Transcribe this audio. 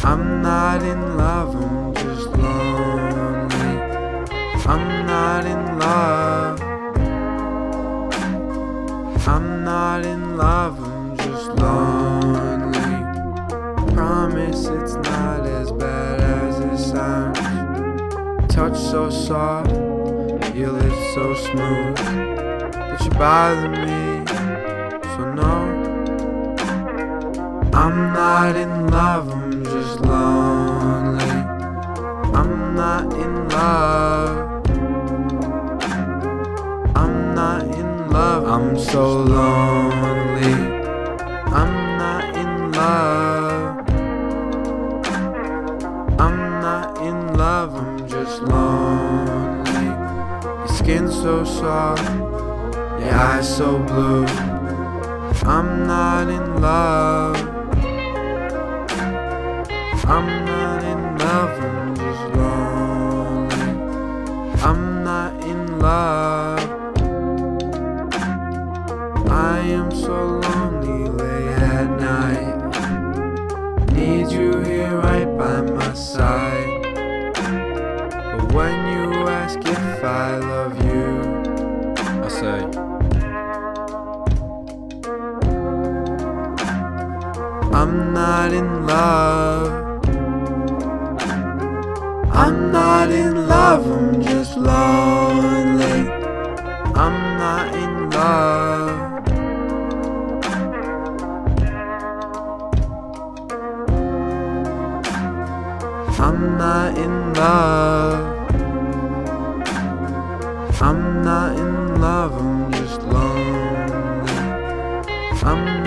I'm not in love, I'm just lonely. I'm not in love. I'm not in love, I'm just lonely. Promise it's not as bad as it sounds. Touch so soft, your lips so smooth, but you bother me, so no. I'm not in love, I'm just lonely. I'm not in love. I'm not in love, I'm so lonely. I'm not in love. I'm not in love, I'm just lonely. Your skin so soft, your eyes so blue. I'm not in love. I'm not in love, I'm just lonely. I'm not in love. I am so lonely late at night. Need you here right by my side. But when you ask if I love you, I say I'm not in love. I'm not in love, I'm just lonely. I'm not in love. I'm not in love. I'm not in love, I'm just lonely. I'm